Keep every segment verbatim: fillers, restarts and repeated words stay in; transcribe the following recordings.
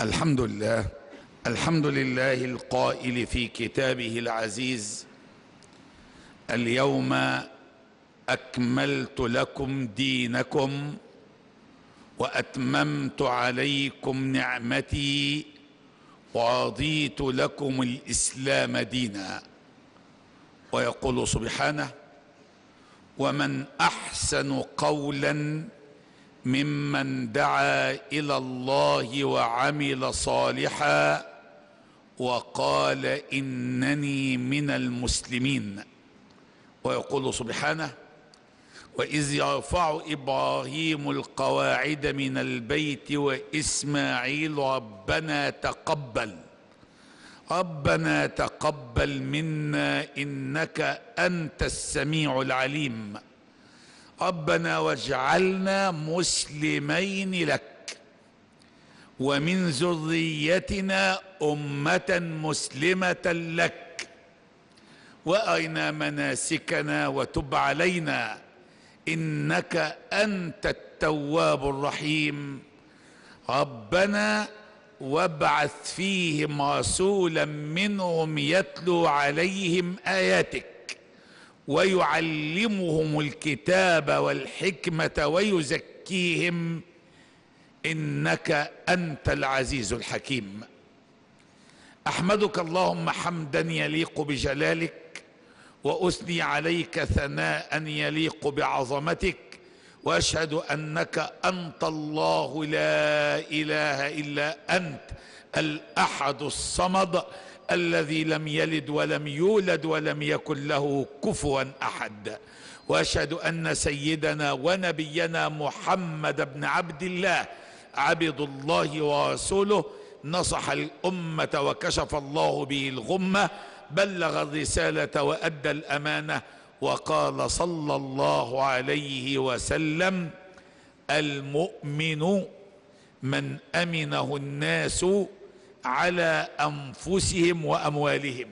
الحمد لله الحمد لله القائل في كتابه العزيز: اليوم أكملت لكم دينكم وأتممت عليكم نعمتي ورضيت لكم الإسلام دينا. ويقول سبحانه: ومن أحسن قولا ممن دعا إلى الله وعمل صالحا وقال إنني من المسلمين. ويقول سبحانه: وإذ يرفع إبراهيم القواعد من البيت وإسماعيل ربنا تقبل ربنا تقبل منا إنك أنت السميع العليم ربنا واجعلنا مسلمين لك ومن ذريتنا أمة مسلمة لك وأرنا مناسكنا وتب علينا إنك أنت التواب الرحيم ربنا وابعث فيهم رسولا منهم يتلو عليهم آياتك ويعلمهم الكتاب والحكمة ويزكيهم إنك أنت العزيز الحكيم. أحمدك اللهم حمدا يليق بجلالك وأثني عليك ثناء يليق بعظمتك وأشهد أنك أنت الله لا إله إلا أنت الأحد الصمد الذي لم يلد ولم يولد ولم يكن له كفوا أحد. وأشهد أن سيدنا ونبينا محمد بن عبد الله عبد الله ورسوله نصح الأمة وكشف الله به الغمة بلغ الرسالة وأدى الأمانة وقال صلى الله عليه وسلم: المؤمن من أمنه الناس على أنفسهم وأموالهم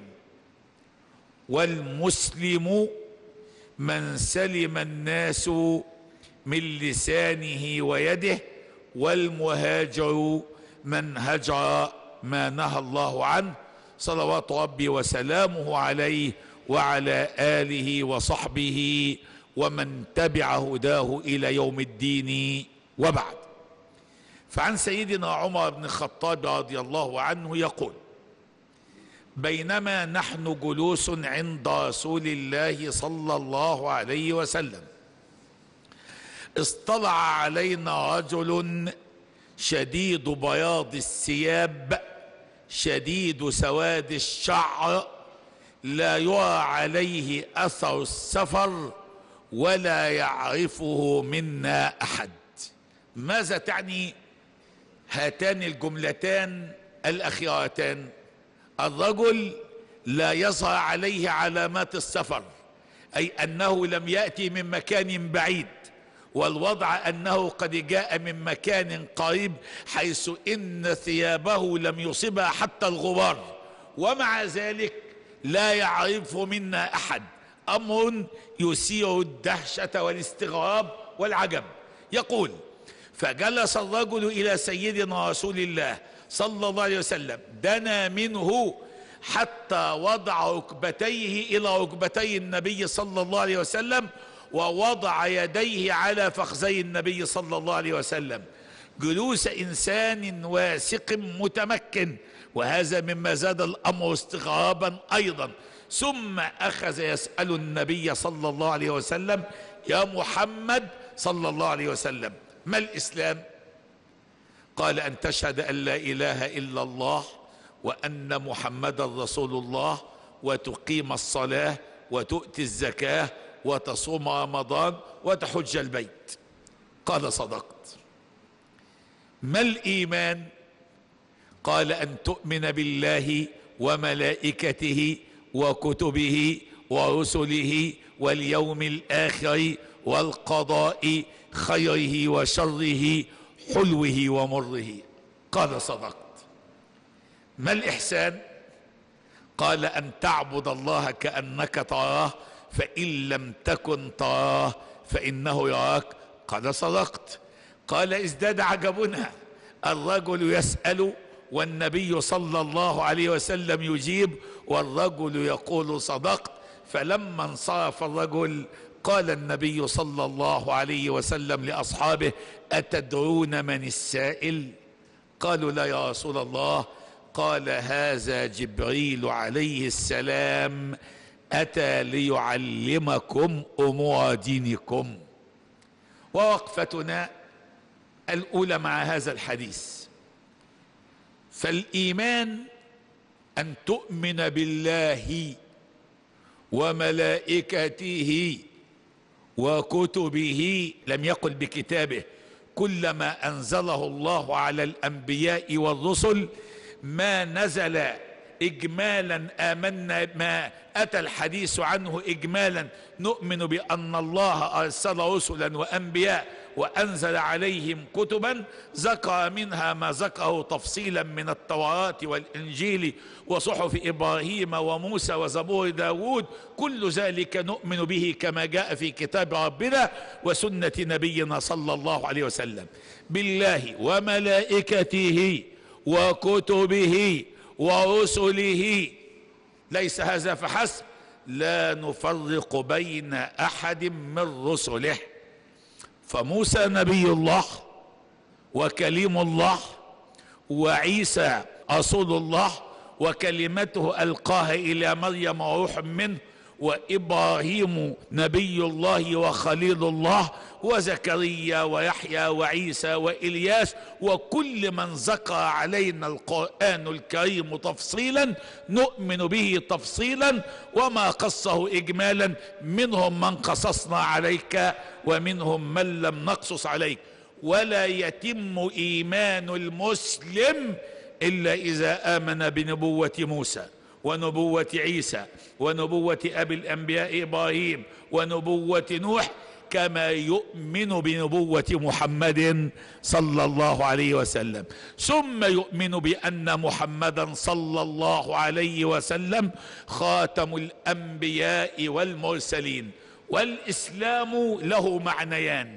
والمسلم من سلم الناس من لسانه ويده والمهاجر من هجر ما نهى الله عنه صلوات ربي وسلامه عليه وعلى آله وصحبه ومن تبع هداه إلى يوم الدين. وبعد، فعن سيدنا عمر بن الخطاب رضي الله عنه يقول: بينما نحن جلوس عند رسول الله صلى الله عليه وسلم اصطلع علينا رجل شديد بياض الثياب شديد سواد الشعر لا يرى عليه أثر السفر ولا يعرفه منا أحد. ماذا تعني هاتان الجملتان الأخيرتان؟ الرجل لا يظهر عليه علامات السفر، أي أنه لم يأتي من مكان بعيد، والوضع أنه قد جاء من مكان قريب حيث إن ثيابه لم يصبها حتى الغبار، ومع ذلك لا يعرف منا أحد. أمر يثير الدهشة والاستغراب والعجب. يقول: فجلس الرجل إلى سيدنا رسول الله صلى الله عليه وسلم دنا منه حتى وضع ركبتيه إلى ركبتي النبي صلى الله عليه وسلم ووضع يديه على فخذي النبي صلى الله عليه وسلم جلوس إنسان واثق متمكن، وهذا مما زاد الأمر استغرابا أيضا. ثم أخذ يسأل النبي صلى الله عليه وسلم: يا محمد صلى الله عليه وسلم، ما الإسلام؟ قال: أن تشهد أن لا إله إلا الله وأن محمد رسول الله وتقيم الصلاة وتؤتي الزكاة وتصوم رمضان وتحج البيت. قال: صدقت. ما الإيمان؟ قال: أن تؤمن بالله وملائكته وكتبه ورسله واليوم الآخر والقضاء خيره وشره حلوه ومره. قال: صدقت. ما الإحسان؟ قال: أن تعبد الله كأنك تراه فإن لم تكن تراه فإنه يراك. قال: صدقت. قال: ازداد عجبنا، الرجل يسأل والنبي صلى الله عليه وسلم يجيب والرجل يقول صدقت. فلما انصرف الرجل قال النبي صلى الله عليه وسلم لأصحابه أتدرون من السائل؟ قالوا لا يا رسول الله. قال هذا جبريل عليه السلام أتى ليعلمكم أمور دينكم. ووقفتنا الأولى مع هذا الحديث. فالإيمان أن تؤمن بالله وملائكته وكتبه، لم يقل بكتابه، كلما أنزله الله على الأنبياء والرسل ما نزل إجمالا آمنا، ما أتى الحديث عنه إجمالا نؤمن بأن الله أرسل رسلا وأنبياء وأنزل عليهم كتبا، ذكر منها ما ذكره تفصيلا من التوراة والإنجيل وصحف إبراهيم وموسى وزبور داود، كل ذلك نؤمن به كما جاء في كتاب ربنا وسنة نبينا صلى الله عليه وسلم. بالله وملائكته وكتبه ورسله. ليس هذا فحسب، لا نفرق بين أحد من رسله. فموسى نبي الله وكليم الله، وعيسى رسول الله وكلمته ألقاها إلى مريم وروح منه، وإبراهيم نبي الله وخليل الله، وزكريا ويحيى وعيسى وإلياس، وكل من ذكر علينا القرآن الكريم تفصيلا نؤمن به تفصيلا، وما قصه إجمالا منهم من قصصنا عليك ومنهم من لم نقصص عليك. ولا يتم إيمان المسلم إلا إذا آمن بنبوة موسى ونبوة عيسى ونبوة أبي الأنبياء إبراهيم ونبوة نوح، كما يؤمن بنبوة محمد صلى الله عليه وسلم. ثم يؤمن بأن محمدا صلى الله عليه وسلم خاتم الأنبياء والمرسلين. والإسلام له معنيان: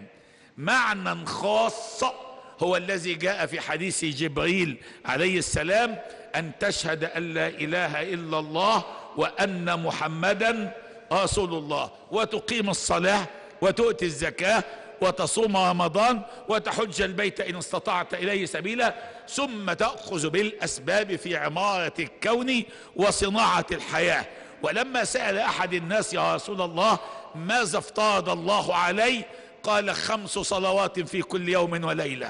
معنى خاص هو الذي جاء في حديث جبريل عليه السلام، أن تشهد أن لا إله إلا الله وأن محمدا رسول الله، وتقيم الصلاة وتؤتي الزكاة وتصوم رمضان وتحج البيت إن استطعت إليه سبيلا، ثم تأخذ بالأسباب في عمارة الكون وصناعة الحياة. ولما سأل أحد الناس يا رسول الله ماذا افترض الله علي؟ قال خمس صلوات في كل يوم وليلة،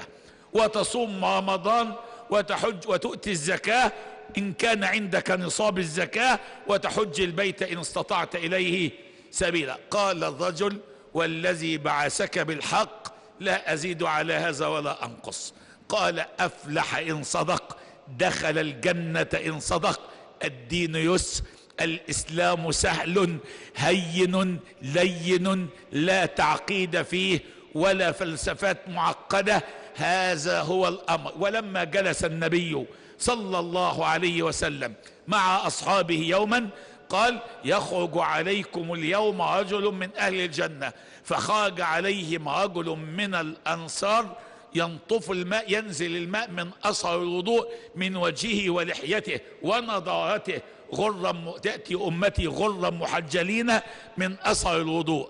وتصوم رمضان، وتحج وتؤتي الزكاة إن كان عندك نصاب الزكاة، وتحج البيت إن استطعت إليه سبيلا. قال الرجل والذي بعثك بالحق لا أزيد على هذا ولا أنقص. قال أفلح إن صدق، دخل الجنة إن صدق. الدين يسر، الإسلام سهل هين لين، لا تعقيد فيه ولا فلسفات معقدة، هذا هو الأمر. ولما جلس النبي صلى الله عليه وسلم مع أصحابه يوما قال يخرج عليكم اليوم رجل من أهل الجنة، فخرج عليهم رجل من الأنصار ينطف الماء، ينزل الماء من أثر الوضوء من وجهه ولحيته ونضارته، غرا تأتي أمتي غرا محجلين من أثر الوضوء.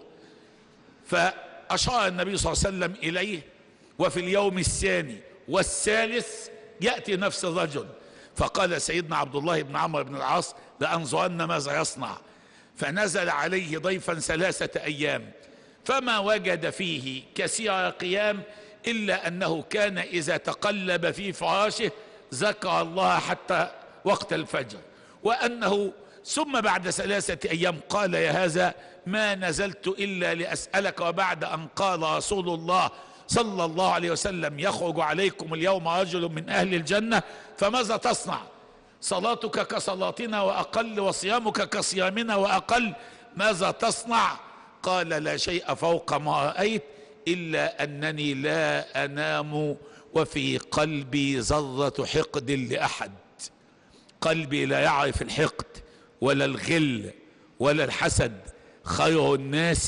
فأشار النبي صلى الله عليه وسلم إليه، وفي اليوم الثاني والثالث يأتي نفس الرجل. فقال سيدنا عبد الله بن عمرو بن العاص لأنظرن ماذا يصنع. فنزل عليه ضيفا ثلاثة أيام، فما وجد فيه كثير قيام إلا أنه كان إذا تقلب في فراشه ذكر الله حتى وقت الفجر، وأنه ثم بعد ثلاثة أيام قال يا هذا ما نزلت إلا لأسألك، وبعد أن قال رسول الله صلى الله عليه وسلم يخرج عليكم اليوم رجل من أهل الجنة فماذا تصنع؟ صلاتك كصلاتنا وأقل، وصيامك كصيامنا وأقل، ماذا تصنع؟ قال لا شيء فوق ما رأيت إلا أنني لا أنام وفي قلبي ذرة حقد لأحد. قلبي لا يعرف الحقد ولا الغل ولا الحسد. خير الناس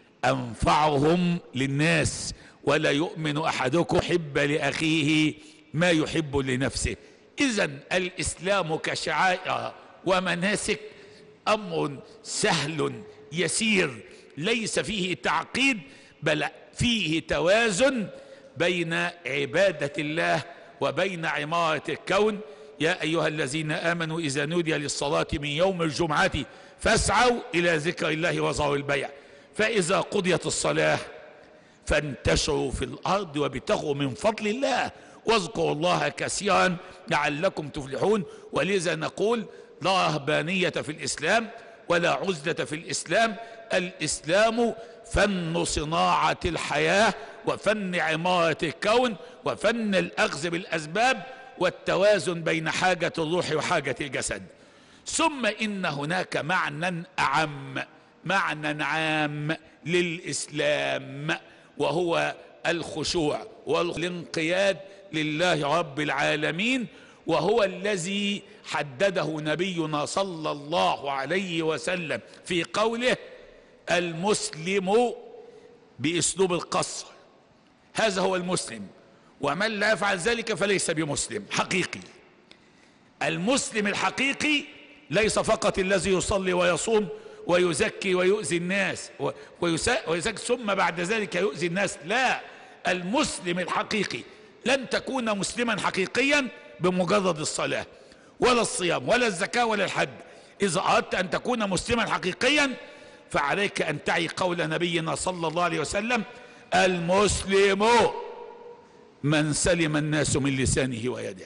أنفعهم للناس، ولا يؤمن أحدكم يحب لأخيه ما يحب لنفسه. إذن الإسلام كشعائر ومناسك أمر سهل يسير، ليس فيه تعقيد، بل فيه توازن بين عبادة الله وبين عمارة الكون. يا أيها الذين آمنوا إذا نودي للصلاة من يوم الجمعة فاسعوا إلى ذكر الله وذروا البيع، فإذا قضيت الصلاة فانتشروا في الأرض وابتغوا من فضل الله واذكروا الله كثيرا لعلكم تفلحون. ولذا نقول لا رهبانية في الإسلام ولا عزلة في الإسلام. الإسلام فن صناعة الحياة وفن عمارة الكون وفن الأخذ بالأسباب والتوازن بين حاجة الروح وحاجة الجسد. ثم إن هناك معنى أعم، معنى عام للإسلام، وهو الخشوع والانقياد لله رب العالمين، وهو الذي حدده نبينا صلى الله عليه وسلم في قوله المسلم بأسلوب القصر. هذا هو المسلم، ومن لا يفعل ذلك فليس بمسلم حقيقي. المسلم الحقيقي ليس فقط الذي يصلي ويصوم ويزكي ويؤذي الناس ويزكي ثم بعد ذلك يؤذي الناس، لا، المسلم الحقيقي لن تكون مسلما حقيقيا بمجرد الصلاة ولا الصيام ولا الزكاة ولا الحج. إذا أردت أن تكون مسلما حقيقيا فعليك أن تعي قول نبينا صلى الله عليه وسلم المسلم من سلم الناس من لسانه ويده.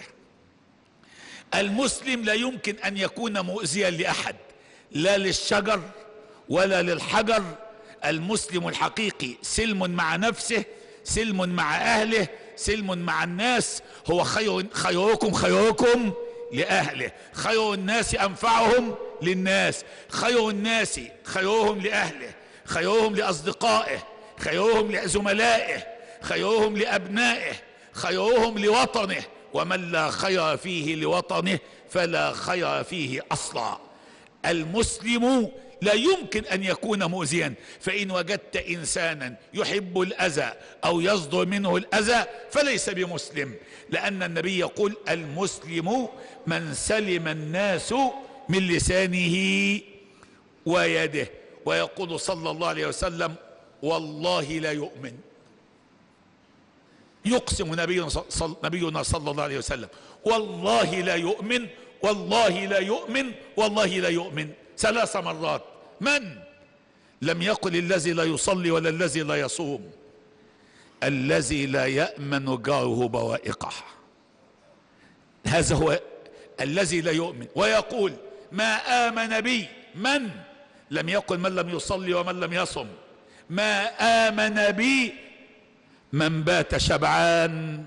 المسلم لا يمكن أن يكون مؤذيا لأحد، لا للشجر ولا للحجر. المسلم الحقيقي سلم مع نفسه، سلم مع أهله، سلم مع الناس. هو خير خيركم خيركم لأهله، خير الناس أنفعهم للناس، خير الناس خيرهم لأهله، خيرهم لأصدقائه، خيرهم لزملائه، خيرهم لأبنائه، خيرهم لوطنه. ومن لا خير فيه لوطنه فلا خير فيه أصلا. المسلم لا يمكن أن يكون مؤذيا، فإن وجدت إنسانا يحب الأذى أو يصدر منه الأذى فليس بمسلم، لأن النبي يقول المسلم من سلم الناس من لسانه ويده. ويقول صلى الله عليه وسلم والله لا يؤمن، يقسم نبينا صل... نبينا صلى الله عليه وسلم والله لا يؤمن، والله لا يؤمن، والله لا يؤمن ثلاث مرات. من؟ لم يقل الذي لا يصلي ولا الذي لا يصوم، الذي لا يأمن جاره بوائقه، هذا هو الذي لا يؤمن. ويقول ما آمن بي من؟ لم يقل من لم يصلي ومن لم يصم، ما آمن بي من بات شبعان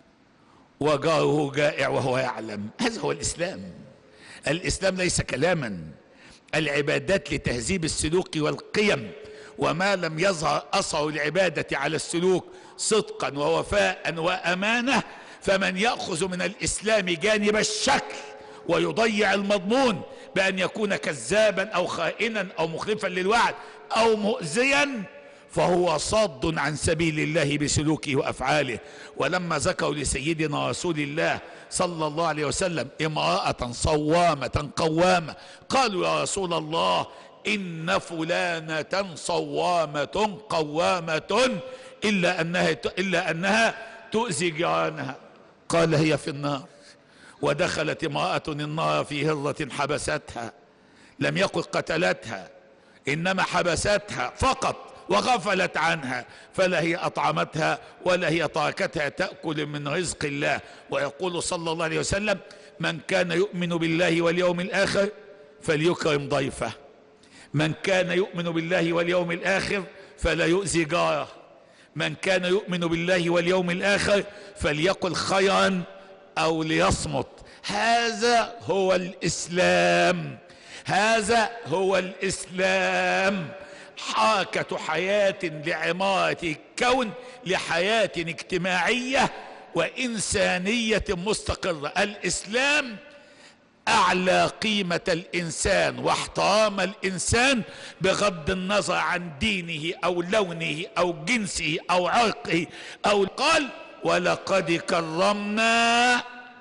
وجاره جائع وهو يعلم. هذا هو الإسلام. الإسلام ليس كلاما. العبادات لتهذيب السلوك والقيم، وما لم يظهر أثر العبادة على السلوك صدقا ووفاء وأمانة فمن يأخذ من الإسلام جانب الشكل ويضيع المضمون بأن يكون كذابا أو خائنا أو مخلفا للوعد أو مؤذيا فهو صاد عن سبيل الله بسلوكه وأفعاله. ولما ذكروا لسيدنا رسول الله صلى الله عليه وسلم امرأة صوامة قوامة قالوا يا رسول الله إن فلانة صوامة قوامة إلا أنها, إلا أنها تؤذي جيرانها. قال هي في النار. ودخلت امرأة النار في هرة حبستها، لم يقل قتلتها إنما حبستها فقط وغفلت عنها، فلا هي أطعمتها ولا هي تركتها تأكل من رزق الله. ويقول صلى الله عليه وسلم من كان يؤمن بالله واليوم الآخر فليكرم ضيفه، من كان يؤمن بالله واليوم الآخر فلا يؤذي جاره، من كان يؤمن بالله واليوم الآخر فليقل خيرا أو ليصمت. هذا هو الإسلام، هذا هو الإسلام. حركة حياة لعمارة الكون لحياة اجتماعية وإنسانية مستقرة. الإسلام أعلى قيمة الإنسان واحترام الإنسان بغض النظر عن دينه أو لونه أو جنسه أو عرقه. أو قال ولقد كرمنا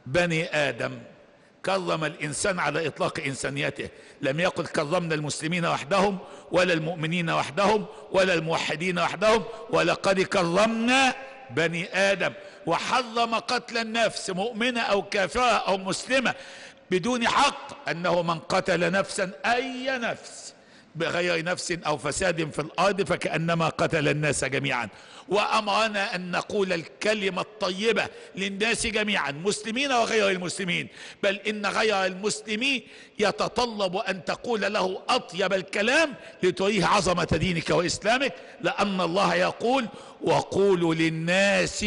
بني آدم، كرم الإنسان على إطلاق إنسانيته، لم يقل كرمنا المسلمين وحدهم ولا المؤمنين وحدهم ولا الموحدين وحدهم، ولقد كرمنا بني آدم. وحرم قتل النفس مؤمنة أو كافرة أو مسلمة بدون حق، أنه من قتل نفسا أي نفس بغير نفس أو فساد في الأرض فكأنما قتل الناس جميعا. وأمرنا أن نقول الكلمة الطيبة للناس جميعا، مسلمين وغير المسلمين، بل إن غير المسلمين يتطلب أن تقول له أطيب الكلام لتريه عظمة دينك وإسلامك، لأن الله يقول وقولوا للناس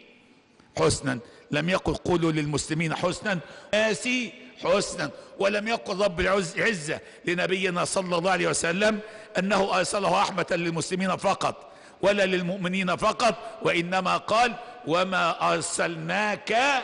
حسنا، لم يقل قولوا للمسلمين حسنا، الناس حسنا. ولم يقل رب العزة لنبينا صلى الله عليه وسلم أنه أرسله رحمة للمسلمين فقط ولا للمؤمنين فقط، وإنما قال وما أرسلناك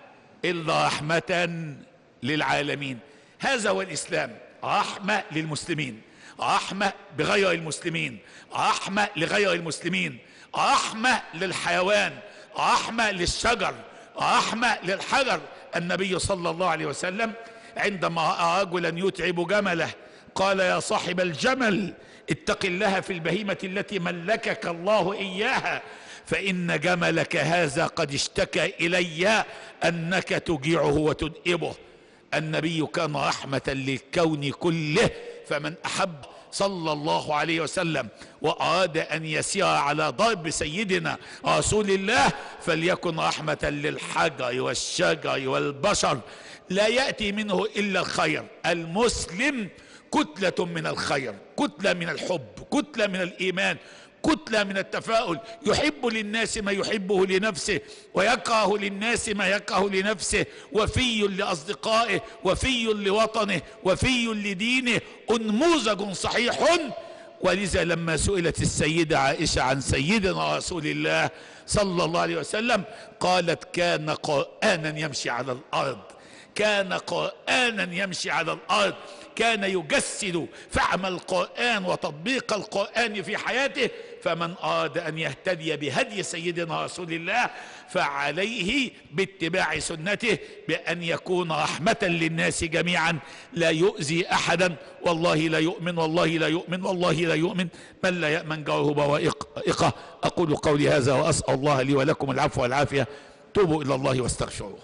إلا رحمة للعالمين. هذا هو الإسلام، رحمة للمسلمين، رحمة بغير المسلمين، رحمة لغير المسلمين، رحمة للحيوان، رحمة للشجر، رحمة للحجر. النبي صلى الله عليه وسلم عندما رأى رجلا يتعب جمله قال يا صاحب الجمل اتق الله في البهيمة التي ملكك الله إياها، فإن جملك هذا قد اشتكى إلي أنك تجيعه وتدئبه. النبي كان رحمة للكون كله، فمن أحب صلى الله عليه وسلم وأراد أن يسير على ضرب سيدنا رسول الله فليكن رحمة للحجر والشجر والبشر، لا يأتي منه إلا الخير. المسلم كتلة من الخير، كتلة من الحب، كتلة من الإيمان، كتلة من التفاؤل، يحب للناس ما يحبه لنفسه ويكره للناس ما يكره لنفسه، وفي لأصدقائه وفي لوطنه وفي لدينه، أنموذج صحيح. ولذا لما سئلت السيدة عائشة عن سيدنا رسول الله صلى الله عليه وسلم قالت كان قرآنا يمشي على الأرض، كان قرآنا يمشي على الأرض، كان يجسد فهم القرآن وتطبيق القرآن في حياته. فمن أراد أن يهتدي بهدي سيدنا رسول الله فعليه باتباع سنته، بأن يكون رحمة للناس جميعا، لا يؤذي أحدا. والله لا يؤمن، والله لا يؤمن، والله لا يؤمن من لا يأمن جاره بوائقه. أقول قولي هذا وأسأل الله لي ولكم العفو والعافية. توبوا إلى الله واستغفروه.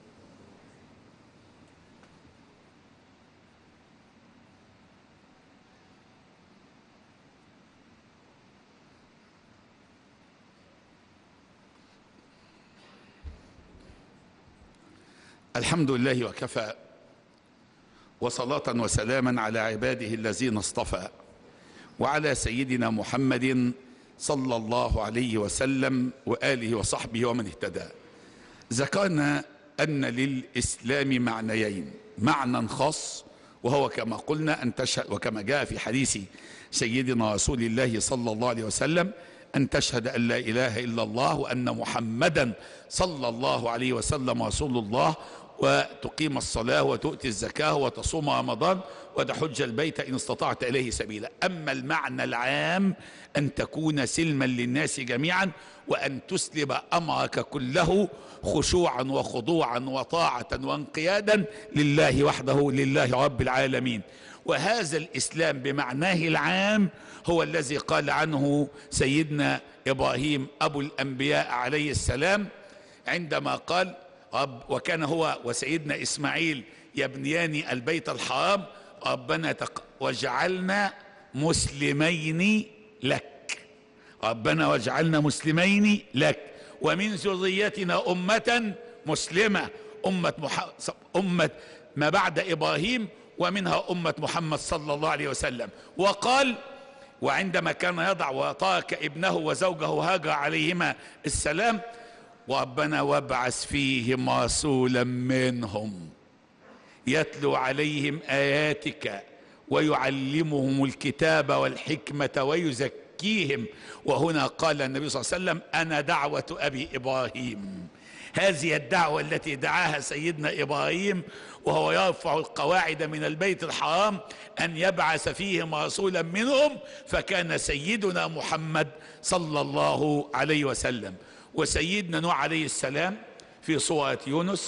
الحمد لله وكفى، وصلاة وسلاما على عباده الذين اصطفى، وعلى سيدنا محمد صلى الله عليه وسلم وآله وصحبه ومن اهتدى. ذكرنا أن للإسلام معنيين، معنى خاص وهو كما قلنا أن تشهد، وكما جاء في حديث سيدنا رسول الله صلى الله عليه وسلم، أن تشهد أن لا إله إلا الله وأن محمدا صلى الله عليه وسلم رسول الله، وتقيم الصلاة وتؤتي الزكاة وتصوم رمضان وتحج البيت إن استطعت إليه سبيلا. أما المعنى العام أن تكون سلما للناس جميعا، وأن تسلم أمرك كله خشوعا وخضوعا وطاعة وانقيادا لله وحده، لله رب العالمين. وهذا الإسلام بمعناه العام هو الذي قال عنه سيدنا إبراهيم أبو الأنبياء عليه السلام عندما قال رب، وكان هو وسيدنا إسماعيل يبنيان البيت الحرام، ربنا تق... واجعلنا مسلمين لك، ربنا واجعلنا مسلمين لك ومن ذريتنا أمة مسلمة، أمة, مح... أمة ما بعد إبراهيم، ومنها أمة محمد صلى الله عليه وسلم. وقال وعندما كان يضع وترك ابنه وزوجه هاجر عليهما السلام، وربنا وابعث فيهم رسولا منهم يتلو عليهم آياتك ويعلمهم الكتاب والحكمة ويزكيهم. وهنا قال النبي صلى الله عليه وسلم أنا دعوة أبي إبراهيم. هذه الدعوة التي دعاها سيدنا إبراهيم وهو يرفع القواعد من البيت الحرام أن يبعث فيهم رسولا منهم، فكان سيدنا محمد صلى الله عليه وسلم. وسيدنا نوح عليه السلام في سورة يونس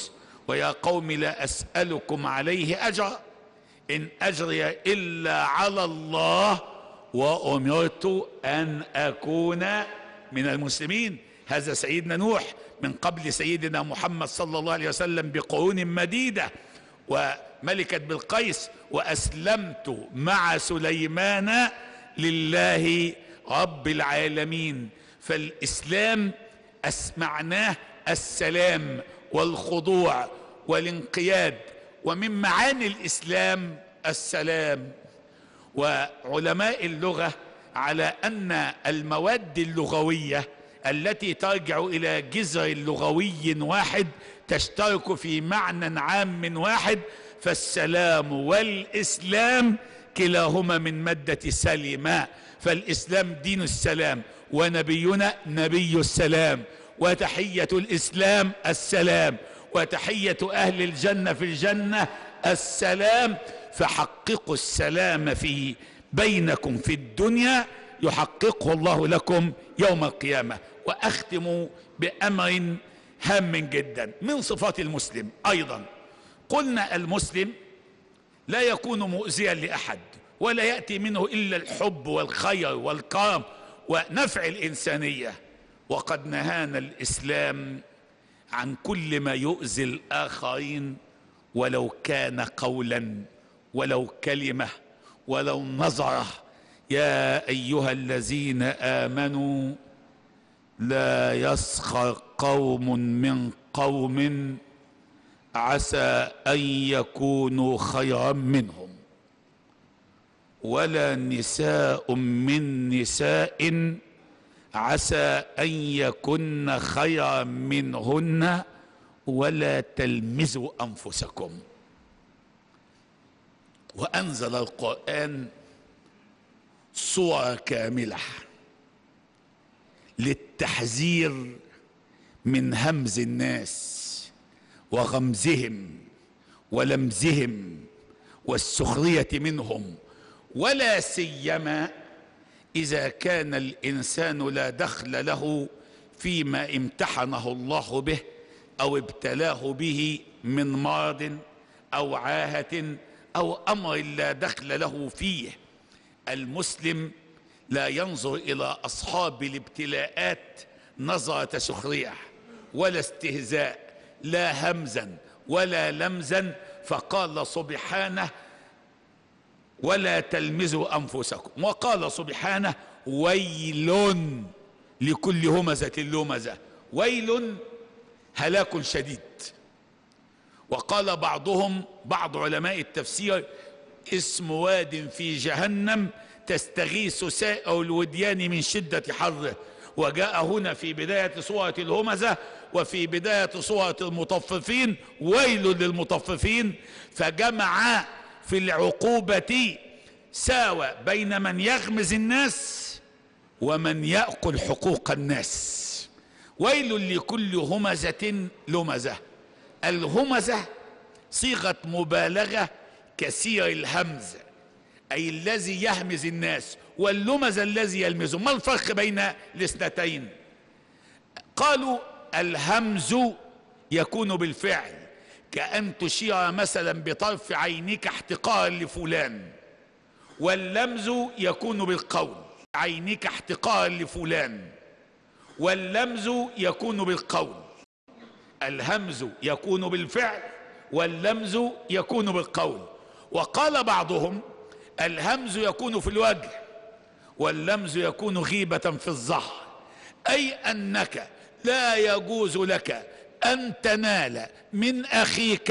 ويا قوم لا أسألكم عليه أجرا إن أجري إلا على الله وأمرت أن أكون من المسلمين. هذا سيدنا نوح من قبل سيدنا محمد صلى الله عليه وسلم بقرون مديدة، وملكة بلقيس، وأسلمت مع سليمان لله رب العالمين. فالإسلام معناه السلام والخضوع والانقياد، ومن معاني الإسلام السلام. وعلماء اللغة على أن المواد اللغوية التي ترجع إلى جذر لغوي واحد تشترك في معنى عام واحد، فالسلام والإسلام كلاهما من مادة سلم، فالإسلام دين السلام ونبينا نبي السلام، وتحية الإسلام السلام، وتحية أهل الجنة في الجنة السلام. فحققوا السلام في بينكم في الدنيا يحققه الله لكم يوم القيامة. وأختم بأمر هام جدا من صفات المسلم أيضا. قلنا المسلم لا يكون مؤذيا لأحد، ولا يأتي منه إلا الحب والخير والكرم ونفع الإنسانية. وقد نهانا الإسلام عن كل ما يؤذي الآخرين، ولو كان قولا ولو كلمة ولو نظرة. يا أيها الذين آمنوا لا يسخر قوم من قوم عسى أن يكونوا خيرا منهم، ولا نساء من نساء عسى أن يكن خيرا منهن، ولا تلمزوا أنفسكم. وأنزل القرآن صورة كاملة للتحذير من همز الناس وغمزهم ولمزهم والسخرية منهم، ولا سيما إذا كان الإنسان لا دخل له فيما امتحنه الله به أو ابتلاه به من مرض أو عاهة أو أمر لا دخل له فيه. المسلم لا ينظر إلى أصحاب الابتلاءات نظرة سخرية ولا استهزاء، لا همزا ولا لمزا. فقال سبحانه ولا تلمزوا أنفسكم، وقال سبحانه ويل لكل همزة لمزة. ويل هلاك شديد. وقال بعضهم بعض علماء التفسير اسم واد في جهنم تستغيث سائر الوديان من شدة حره. وجاء هنا في بداية سورة الهمزة وفي بداية سورة المطففين ويل للمطففين، فجمع في العقوبة ساوى بين من يغمز الناس ومن يأكل حقوق الناس. ويل لكل همزة لمزة. الهمزة صيغة مبالغة كثير الهمز، أي الذي يهمز الناس، واللمز الذي يلمزه. ما الفرق بين الاثنتين؟ قالوا الهمز يكون بالفعل، كأن تشير مثلا بطرف عينك احتقارا لفلان، واللمز يكون بالقول عينك احتقارا لفلان، واللمز يكون بالقول. الهمز يكون بالفعل واللمز يكون بالقول. وقال بعضهم الهمز يكون في الوجه واللمز يكون غيبة في الظهر، أي أنك لا يجوز لك أن تنال من أخيك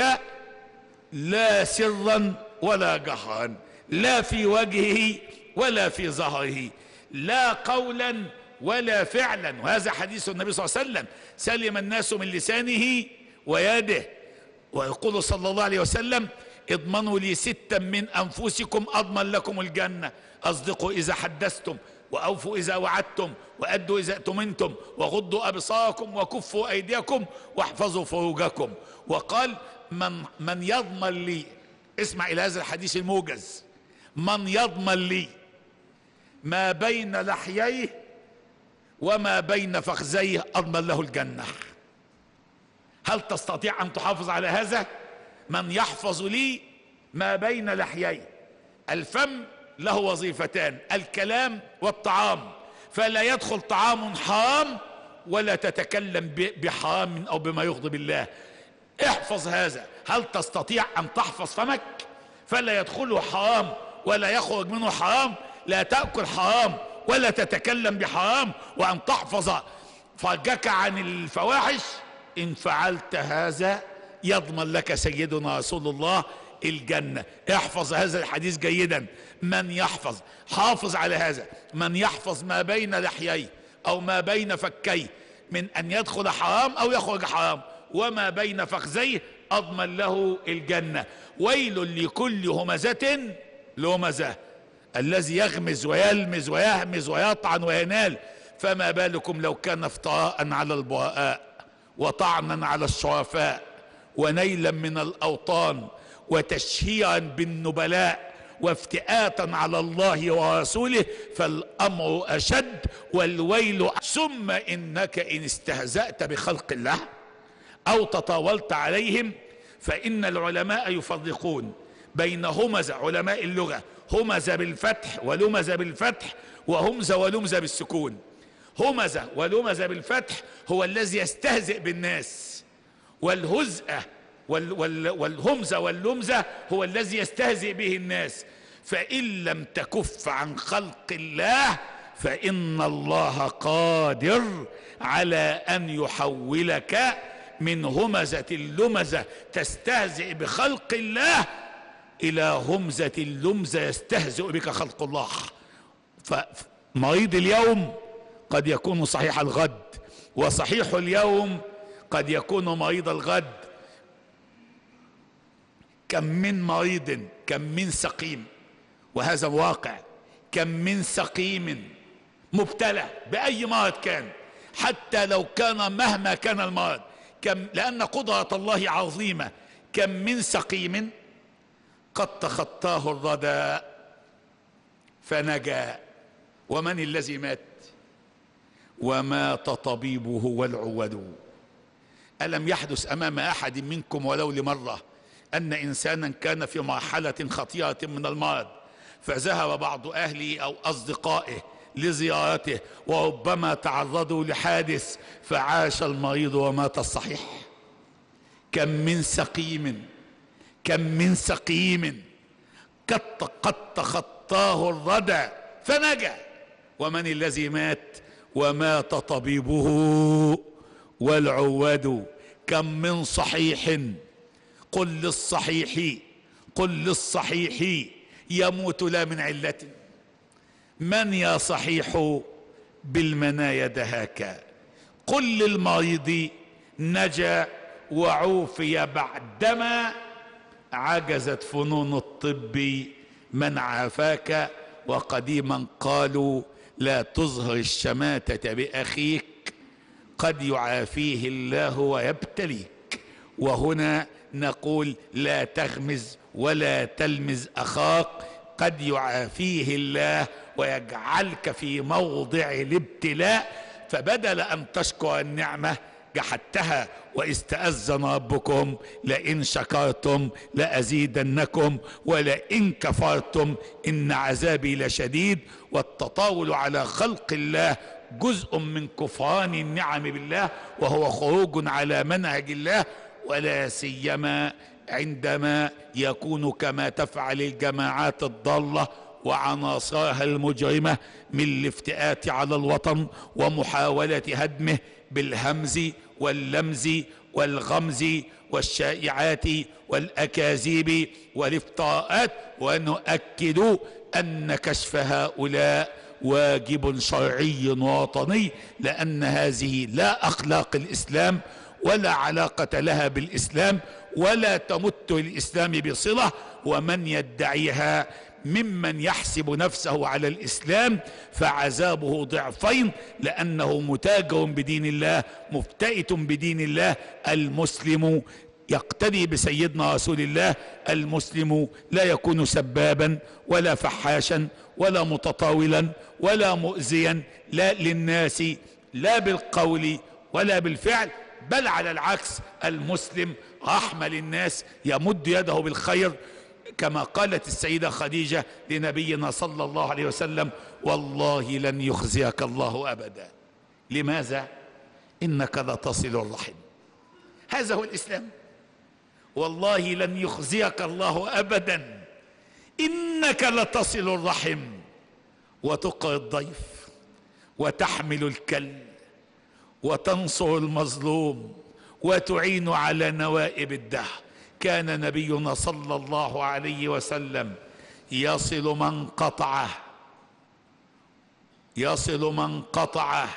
لا سرا ولا جهرا، لا في وجهه ولا في ظهره، لا قولا ولا فعلا. وهذا حديث النبي صلى الله عليه وسلم سلم الناس من لسانه ويده. ويقول صلى الله عليه وسلم اضمنوا لي ستا من أنفسكم أضمن لكم الجنة: أصدقوا إذا حدثتم، وأوفوا إذا وعدتم، وأدوا إذا اؤتمنتم، وغضوا أبصاركم، وكفوا أيديكم، واحفظوا فروجكم. وقال من, من يضمن لي، اسمع إلى هذا الحديث الموجز، من يضمن لي ما بين لحييه وما بين فخذيه أضمن له الجنة. هل تستطيع أن تحافظ على هذا؟ من يحفظ لي ما بين لحيي. الفم له وظيفتان، الكلام والطعام، فلا يدخل طعام حرام ولا تتكلم بحرام أو بما يغضب الله. احفظ هذا. هل تستطيع أن تحفظ فمك فلا يدخله حرام ولا يخرج منه حرام؟ لا تأكل حرام ولا تتكلم بحرام، وأن تحفظ فرجك عن الفواحش. إن فعلت هذا يضمن لك سيدنا رسول الله الجنة. احفظ هذا الحديث جيدا. من يحفظ، حافظ على هذا، من يحفظ ما بين لحييه أو ما بين فكيه من أن يدخل حرام أو يخرج حرام، وما بين فخذيه، أضمن له الجنة. ويل لكل همزة لمزة، الذي يغمز ويلمز ويهمز ويطعن وينال، فما بالكم لو كان افتراء على البراء وطعنا على الشرفاء ونيلا من الأوطان وتشهيرا بالنبلاء وافتئاتا على الله ورسوله، فالأمر أشد والويل. ثم إنك إن استهزأت بخلق الله أو تطاولت عليهم، فإن العلماء يفرقون بين همزة، علماء اللغة، همزة بالفتح ولمزة بالفتح، وهمزة ولمزة بالسكون. همزة ولمزة بالفتح هو الذي يستهزئ بالناس، والهزءة وال وال والهمزة واللمزة هو الذي يستهزئ به الناس. فإن لم تكف عن خلق الله فإن الله قادر على أن يحولك من همزة اللمزة تستهزئ بخلق الله إلى همزة اللمزة يستهزئ بك خلق الله. فمريض اليوم قد يكون صحيح الغد، وصحيح اليوم قد يكون مريض الغد. كم من مريض، كم من سقيم، وهذا الواقع، كم من سقيم مبتلى بأي مرض كان، حتى لو كان مهما كان المرض، كم، لأن قدرة الله عظيمة. كم من سقيم قد تخطاه الردى فنجا. ومن الذي مات ومات طبيبه والعود؟ ألم يحدث أمام أحد منكم ولو لمرة أن إنسانا كان في مرحلة خطيرة من المرض، فذهب بعض أهله أو أصدقائه لزيارته، وربما تعرضوا لحادث فعاش المريض ومات الصحيح؟ كم من سقيم، كم من سقيم قد قد تخطاه الردى فنجا. ومن الذي مات ومات طبيبه والعواد؟ كم من صحيح، قل للصحيح، قل للصحيح يموت لا من علة. من يا صحيح بالمنايا دهاك؟ قل للمريض نجا وعوفي بعدما عجزت فنون الطب من عافاك. وقديما قالوا لا تظهر الشماتة بأخيك قد يعافيه الله ويبتليك. وهنا نقول لا تغمز ولا تلمز أخاك قد يعافيه الله ويجعلك في موضع الابتلاء. فبدل أن تشكر النعمة جحدتها، واستأذن ربكم لئن شكرتم لأزيدنكم ولئن كفرتم إن عذابي لشديد. والتطاول على خلق الله جزء من كفران النعم بالله، وهو خروج على منهج الله، ولا سيما عندما يكون كما تفعل الجماعات الضالة وعناصرها المجرمة من الافتئات على الوطن ومحاولة هدمه بالهمز واللمز والغمز والشائعات والأكاذيب والافتراءات. ونؤكد أن كشف هؤلاء واجب شرعي ووطني، لأن هذه لا أخلاق الإسلام ولا علاقة لها بالإسلام ولا تمت الإسلام بصلة. ومن يدعيها ممن يحسب نفسه على الإسلام فعذابه ضعفين، لأنه متاجر بدين الله مفتئت بدين الله. المسلم يقتدي بسيدنا رسول الله، المسلم لا يكون سبابا ولا فحاشا ولا متطاولا ولا مؤذيا لا للناس لا بالقول ولا بالفعل، بل على العكس، المسلم رحمة للناس، يمد يده بالخير، كما قالت السيدة خديجة لنبينا صلى الله عليه وسلم: والله لن يخزيك الله أبدا. لماذا؟ إنك لتصل الرحم. هذا هو الإسلام. والله لن يخزيك الله أبدا، إنك لتصل الرحم وتقري الضيف وتحمل الكل وتنصر المظلوم وتعين على نوائب الدهر. كان نبينا صلى الله عليه وسلم يصل من قطعه، يصل من قطعه،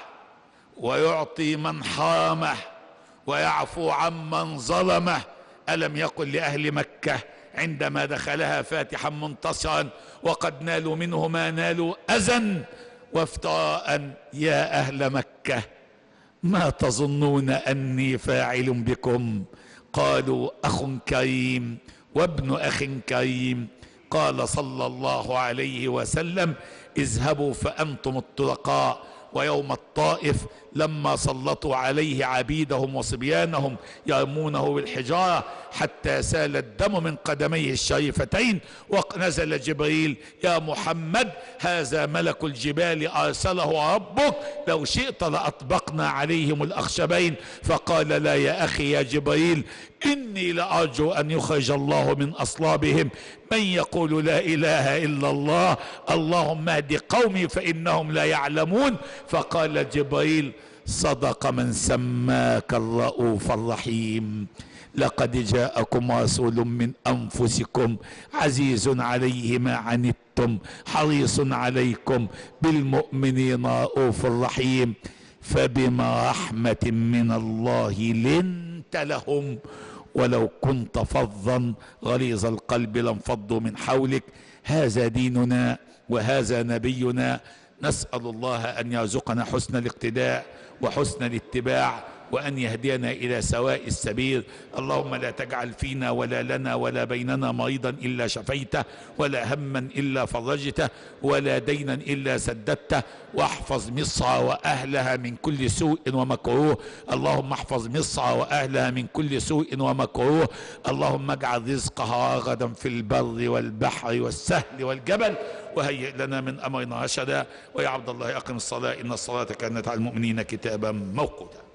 ويعطي من حرمه، ويعفو عمن ظلمه. ألم يقل لأهل مكة عندما دخلها فاتحا منتصرا وقد نالوا منه ما نالوا أذى وافتراء: يا أهل مكة ما تظنون أني فاعل بكم؟ قالوا: أخ كريم وابن أخ كريم. قال صلى الله عليه وسلم: اذهبوا فأنتم الطلقاء. ويوم الطائف لما سلطوا عليه عبيدهم وصبيانهم يرمونه بالحجارة حتى سال الدم من قدميه الشريفتين، ونزل جبريل: يا محمد هذا ملك الجبال أرسله ربك، لو شئت لأطبقنا عليهم الأخشبين. فقال: لا يا أخي يا جبريل، إني لأرجو أن يخرج الله من أصلابهم من يقول لا إله إلا الله، اللهم اهد قومي فإنهم لا يعلمون. فقال جبريل: صدق من سماك الرؤوف الرحيم، لقد جاءكم رسول من أنفسكم عزيز عليه ما عنتم حريص عليكم بالمؤمنين رؤوف رحيم. فبما رحمة من الله لنت لهم، ولو كنت فظا غليظ القلب لانفضوا من حولك. هذا ديننا وهذا نبينا. نسأل الله أن يرزقنا حسن الاقتداء وحسن الاتباع، وأن يهدينا إلى سواء السبيل. اللهم لا تجعل فينا ولا لنا ولا بيننا مريضا إلا شفيته، ولا هما إلا فرجته، ولا دينا إلا سددته. واحفظ مصر وأهلها من كل سوء ومكروه. اللهم احفظ مصر وأهلها من كل سوء ومكروه. اللهم اجعل رزقها رغدا في البر والبحر والسهل والجبل، وهيئ لنا من أمرنا رشدا. ويا عبد الله أقم الصلاة إن الصلاة كانت على المؤمنين كتابا موقوتا.